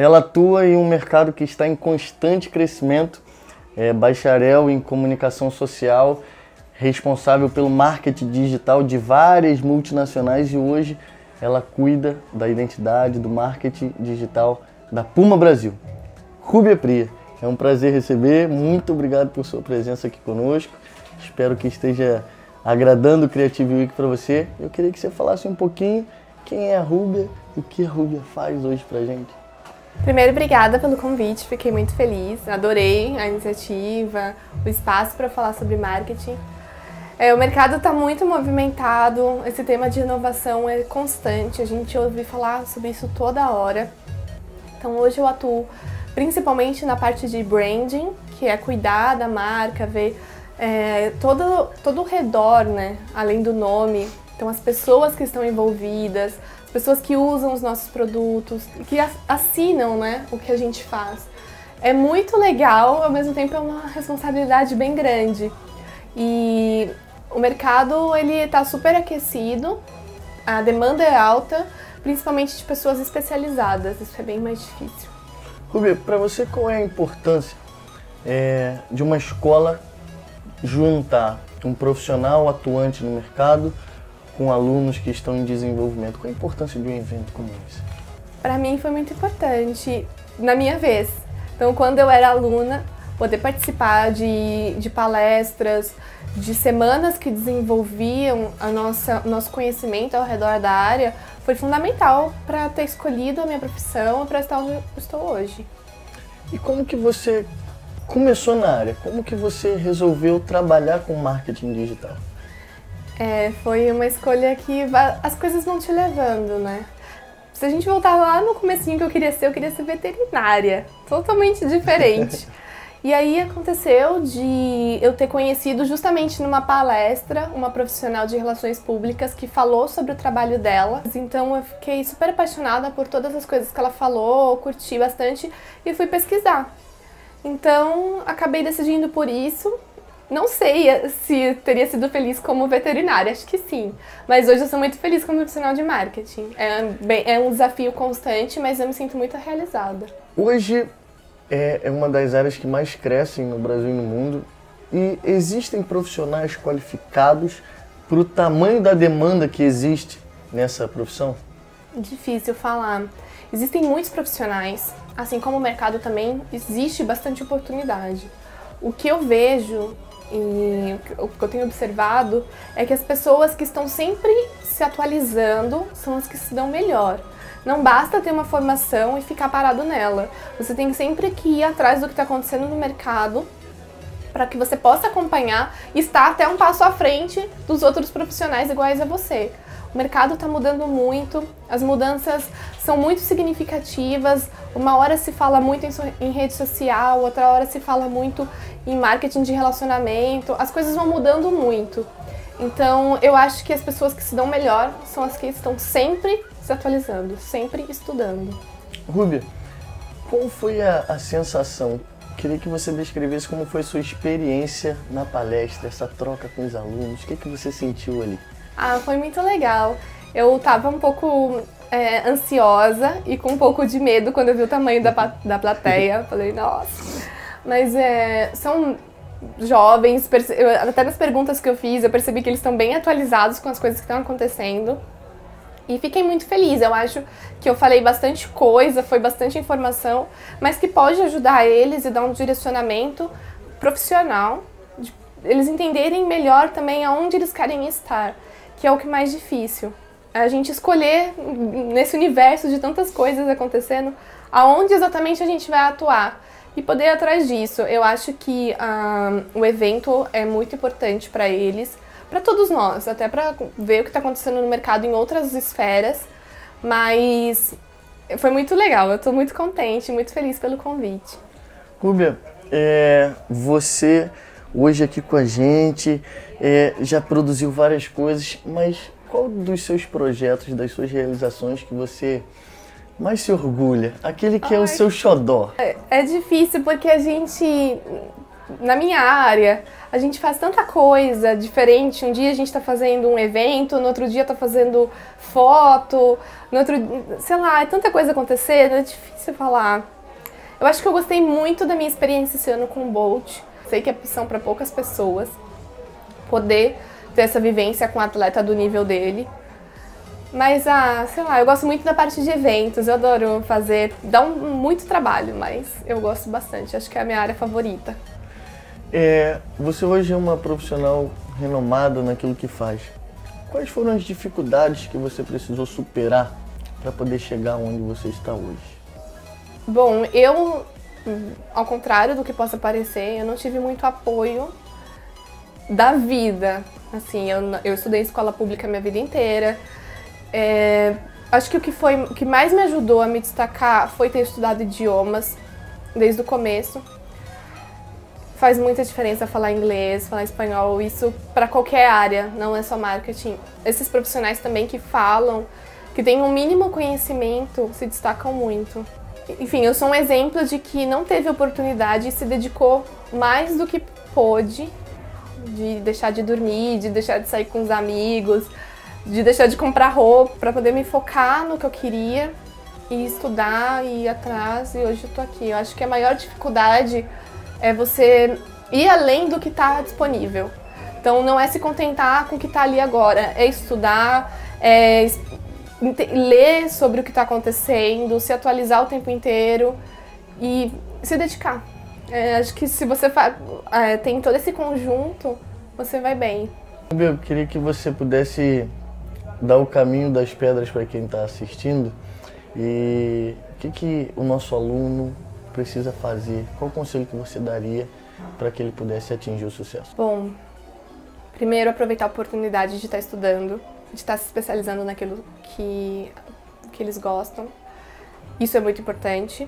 ela atua em um mercado que está em constante crescimento, é bacharel em comunicação social, responsável pelo marketing digital de várias multinacionais e hoje ela cuida da identidade do marketing digital da Puma Brasil. Rúbia Pria, é um prazer receber, muito obrigado por sua presença aqui conosco, espero que esteja agradando o Creative Week para você. Eu queria que você falasse um pouquinho quem é a Rúbia e o que a Rúbia faz hoje pra gente. Primeiro, obrigada pelo convite, fiquei muito feliz, adorei a iniciativa, o espaço para falar sobre marketing. O mercado está muito movimentado, esse tema de inovação é constante, a gente ouve falar sobre isso toda hora. Então hoje eu atuo principalmente na parte de branding, que é cuidar da marca, ver todo o redor, né, além do nome. Então as pessoas que estão envolvidas, as pessoas que usam os nossos produtos, que assinam, né, o que a gente faz. É muito legal, ao mesmo tempo é uma responsabilidade bem grande. E o mercado ele está super aquecido, a demanda é alta, principalmente de pessoas especializadas, isso é bem mais difícil. Rúbia, para você qual é a importância de uma escola juntar um profissional atuante no mercado com alunos que estão em desenvolvimento? Qual a importância de um evento como esse? Para mim foi muito importante, na minha vez. Então, quando eu era aluna, poder participar de palestras, de semanas que desenvolviam o nosso conhecimento ao redor da área, foi fundamental para ter escolhido a minha profissão e para estar onde eu estou hoje. E como que você começou na área? Como que você resolveu trabalhar com marketing digital? Foi uma escolha que as coisas vão te levando, né? Se a gente voltar lá no comecinho que eu queria ser veterinária, totalmente diferente. E aí aconteceu de eu ter conhecido justamente numa palestra uma profissional de relações públicas que falou sobre o trabalho dela. Então eu fiquei super apaixonada por todas as coisas que ela falou, curti bastante e fui pesquisar. Então acabei decidindo por isso. Não sei se teria sido feliz como veterinária, acho que sim. Mas hoje eu sou muito feliz como profissional de marketing. É um desafio constante, mas eu me sinto muito realizada. Hoje é uma das áreas que mais crescem no Brasil e no mundo. E existem profissionais qualificados para o tamanho da demanda que existe nessa profissão? Difícil falar. Existem muitos profissionais, assim como o mercado também, existe bastante oportunidade. O que eu vejo e o que eu tenho observado é que as pessoas que estão sempre se atualizando são as que se dão melhor. Não basta ter uma formação e ficar parado nela. Você tem sempre que ir atrás do que está acontecendo no mercado para que você possa acompanhar e estar até um passo à frente dos outros profissionais iguais a você. O mercado está mudando muito, as mudanças são muito significativas, uma hora se fala muito em rede social, outra hora se fala muito em marketing de relacionamento, as coisas vão mudando muito. Então eu acho que as pessoas que se dão melhor são as que estão sempre se atualizando, sempre estudando. Rúbia, qual foi a sensação? Queria que você descrevesse como foi a sua experiência na palestra, essa troca com os alunos, o que você sentiu ali? Foi muito legal. Eu estava um pouco ansiosa e com um pouco de medo quando eu vi o tamanho da plateia. Falei, nossa. Mas são jovens, até nas perguntas que eu fiz, eu percebi que eles estão bem atualizados com as coisas que estão acontecendo. E fiquei muito feliz. Eu acho que eu falei bastante coisa, foi bastante informação, mas que pode ajudar eles e dar um direcionamento profissional, de eles entenderem melhor também aonde eles querem estar, que é o que é mais difícil. A gente escolher, nesse universo de tantas coisas acontecendo, aonde exatamente a gente vai atuar e poder ir atrás disso. Eu acho que o evento é muito importante para eles, para todos nós, até para ver o que está acontecendo no mercado em outras esferas, mas foi muito legal, eu estou muito contente, muito feliz pelo convite. Rúbia, você hoje aqui com a gente já produziu várias coisas, mas qual dos seus projetos, das suas realizações que você mais se orgulha? Aquele que é o seu xodó? É difícil porque a gente na minha área, a gente faz tanta coisa diferente. Um dia a gente tá fazendo um evento, no outro dia tá fazendo foto, no outro, sei lá, é tanta coisa acontecendo, é difícil falar. Eu acho que eu gostei muito da minha experiência esse ano com o Bolt. Sei que é opção para poucas pessoas poder ter essa vivência com um atleta do nível dele. Mas, sei lá, eu gosto muito da parte de eventos, eu adoro fazer, dá muito trabalho, mas eu gosto bastante, acho que é a minha área favorita. Você hoje é uma profissional renomada naquilo que faz. Quais foram as dificuldades que você precisou superar para poder chegar onde você está hoje? Bom, eu, ao contrário do que possa parecer, eu não tive muito apoio da vida. Assim, eu estudei em escola pública a minha vida inteira. Acho que o que mais me ajudou a me destacar foi ter estudado idiomas desde o começo. Faz muita diferença falar inglês, falar espanhol, isso para qualquer área, não é só marketing. Esses profissionais também que falam, que têm um mínimo conhecimento, se destacam muito. Enfim, eu sou um exemplo de que não teve oportunidade e se dedicou mais do que pôde, de deixar de dormir, de deixar de sair com os amigos, de deixar de comprar roupa para poder me focar no que eu queria e estudar e ir atrás, e hoje eu tô aqui. Eu acho que a maior dificuldade é você ir além do que está disponível. Então não é se contentar com o que está ali agora, é estudar, ler sobre o que está acontecendo, se atualizar o tempo inteiro e se dedicar. Acho que se você tem todo esse conjunto, você vai bem. Eu queria que você pudesse dar o caminho das pedras para quem está assistindo e o que o nosso aluno precisa fazer, qual o conselho que você daria para que ele pudesse atingir o sucesso? Bom, primeiro aproveitar a oportunidade de estar estudando, de estar se especializando naquilo que eles gostam. Isso é muito importante.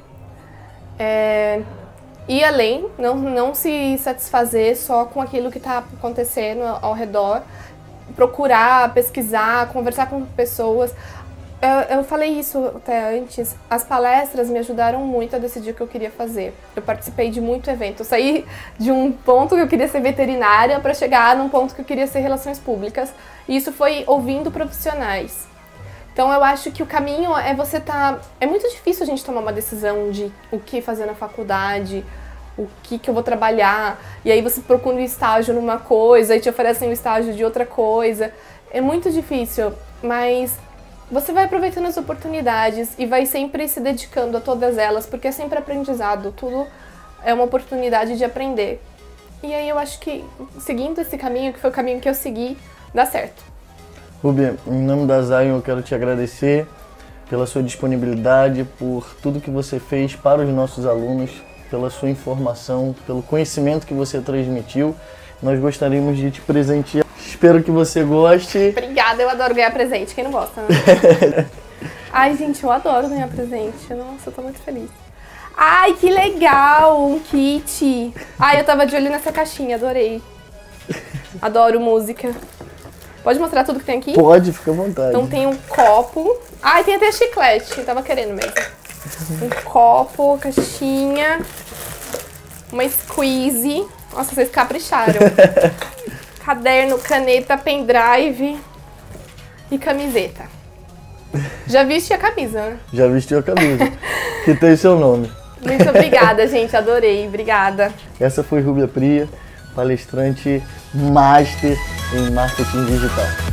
Ir além, não se satisfazer só com aquilo que está acontecendo ao redor. Procurar, pesquisar, conversar com pessoas. Eu falei isso até antes, as palestras me ajudaram muito a decidir o que eu queria fazer. Eu participei de muito evento, eu saí de um ponto que eu queria ser veterinária para chegar num ponto que eu queria ser relações públicas. E isso foi ouvindo profissionais. Então eu acho que o caminho é você É muito difícil a gente tomar uma decisão de o que fazer na faculdade, o que eu vou trabalhar, e aí você procura um estágio numa coisa e te oferecem um estágio de outra coisa. É muito difícil, mas você vai aproveitando as oportunidades e vai sempre se dedicando a todas elas, porque é sempre aprendizado, tudo é uma oportunidade de aprender. E aí eu acho que seguindo esse caminho, que foi o caminho que eu segui, dá certo. Ruby, em nome da Zion eu quero te agradecer pela sua disponibilidade, por tudo que você fez para os nossos alunos, pela sua informação, pelo conhecimento que você transmitiu. Nós gostaríamos de te presentear. Espero que você goste. Obrigada, eu adoro ganhar presente. Quem não gosta, né? Ai, gente, eu adoro ganhar presente. Nossa, eu tô muito feliz. Ai, que legal! Um kit. Ai, eu tava de olho nessa caixinha, adorei. Adoro música. Pode mostrar tudo que tem aqui? Pode, fica à vontade. Então tem um copo. Ai, tem até chiclete. Eu tava querendo mesmo. Um copo, caixinha. Uma squeeze. Nossa, vocês capricharam. Caderno, caneta, pendrive e camiseta. Já vesti a camisa, né? Já vestiu a camisa, que tem seu nome. Muito obrigada, gente. Adorei. Obrigada. Essa foi Rúbia Priya, palestrante master em marketing digital.